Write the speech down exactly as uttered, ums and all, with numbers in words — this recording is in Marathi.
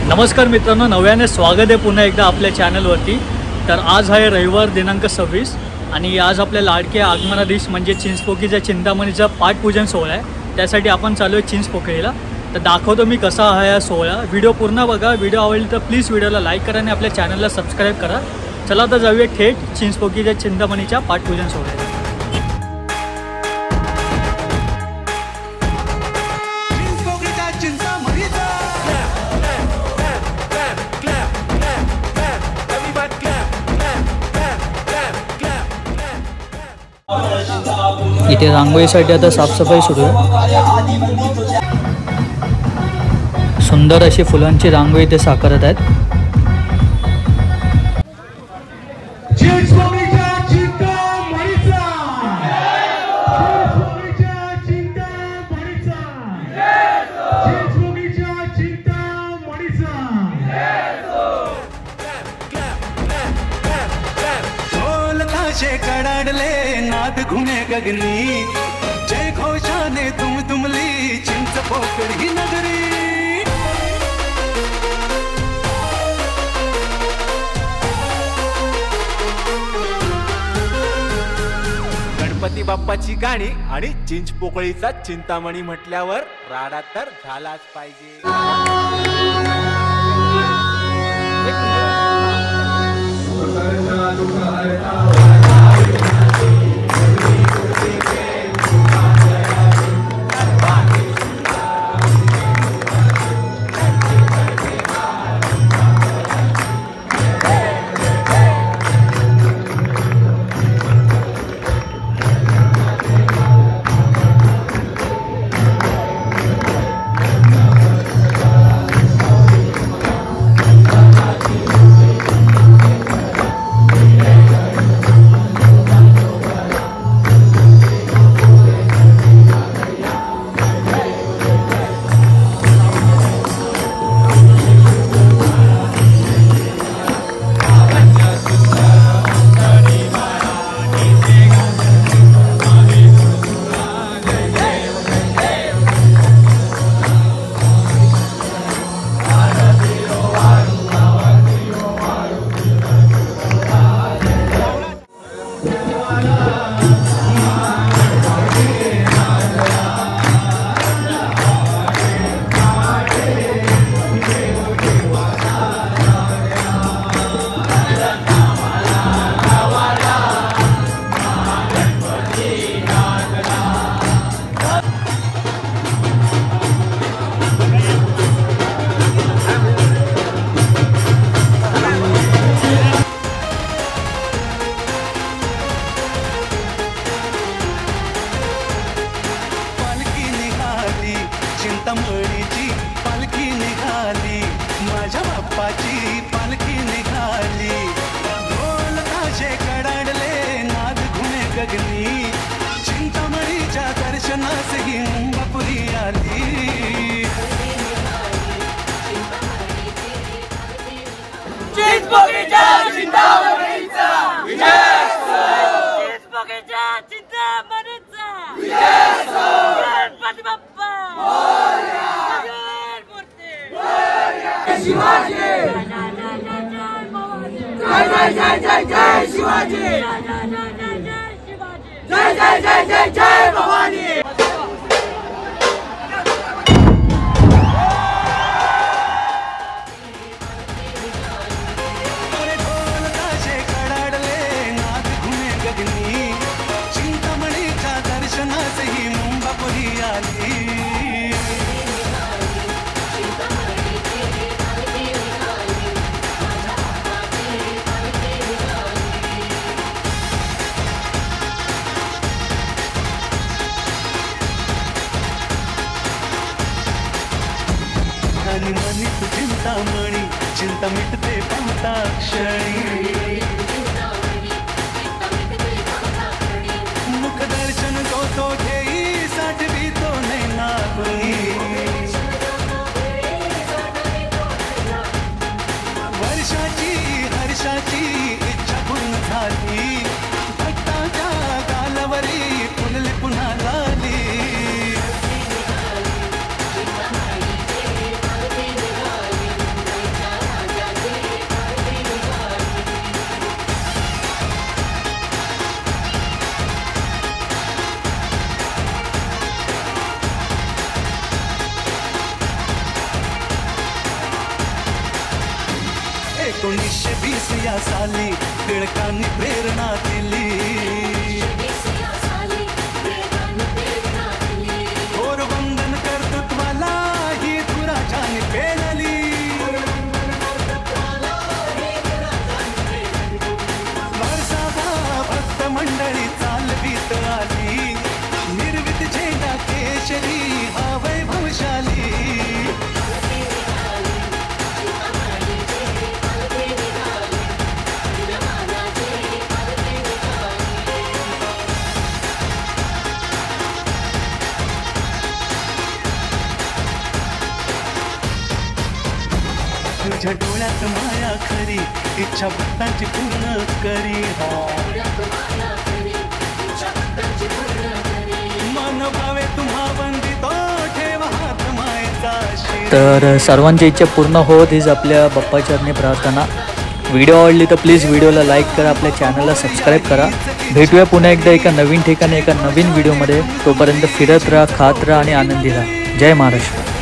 नमस्कार मित्रांनो, नव्याने स्वागत आहे पुन्हा एकदा आपल्या चॅनलवरती। तर आज आहे रविवार दिनांक सव्वीस आणि आज आपल्या लाडके आगमनाधीश म्हणजे चिंचपोकलीच्या चिंतामणीचा पाठपूजन सोहळा आहे। त्यासाठी आपण चालू आहे चिंचपोकलीला। तर दाखवतो मी कसा आहे हा सोहळा। व्हिडिओ पूर्ण बघा। व्हिडिओ आवडली तर प्लीज व्हिडिओला लाईक करा आणि आपल्या चॅनलला सबस्क्राईब करा। चला आता जाऊया थेट चिंचपोकलीच्या चिंतामणीच्या पाठपूजन सोहळ्याला। इथे रांगोळीसाठी आता साफसफाई सुरू आहे। सुंदर अशी फुलांची रांगोळी इथे साकारत आहेत। कडाडले नाद घुमे गगनी, जय घोषाने तुम तुमली चिंचपोकली नगरी। गणपती बाप्पाची गाणी आणि चिंचपोकळीचा चिंतामणी म्हटल्यावर राडा तर झालाच पाहिजे। चिंतामणीची पालखी निघाली, माझ्या बाप्पाची पालखी निघाली। ढोल ताशे कडाडले नाद घुमे गगनी, चिंतामणीच्या दर्शनास ही मुंबापुरी आली। चिंचपोकलीच्या चिंतामणीचा विजय असो, चिंचपोकलीच्या चिंतामणीचा विजय असो। गणपती बाप्पा शिवाजी, जय जय जय जय जय शिवाजी, जय जय जय जय जय भवानी। ढोल ताशे कडाडले नाद घुमे गगनी, चिंतामणीच्या दर्शनास ही मुंबापुरी आली। आणि मनीत चिंतामणी, चिंता मिटते पाहता क्षणी। मुख दर्शन तो तो घेई, साठवी तो नैना कुणी। वर्षाची हर्षाची इच्छा पूर्ण झाली, भक्ताच्या गालावरी फुलले पुन्हा लाली। एकोणीसशे वीस या साली टिळकांनी प्रेरणा दिली. थोर वंदन कर्तृत्वाला ही धुराजाने पेलली. वर्षाभा भक्त मंडळी चालवीत आली. निर्वित झेंडा केशरी हा वैभवशाली. तुझ्या डोळ्यात माया खरी इच्छा भक्तांची पूर्ण करी. मन भावे तुम्हा वंदितो ठेवा हात मायेचा शिर. तर सर्वांची इच्छा पूर्ण होत हीच आपल्या बाप्पाचरणी प्रार्थना. व्हिडिओ आवडली तर प्लीज व्हिडिओला लाईक करा, आपल्या चॅनलला सबस्क्राईब करा. भेटूया पुन्हा एकदा एका नवीन ठिकाणी एका नवीन व्हिडिओमध्ये. तोपर्यंत फिरत राहा, खात राहा आणि आनंदी राहा. जय महाराष्ट्र.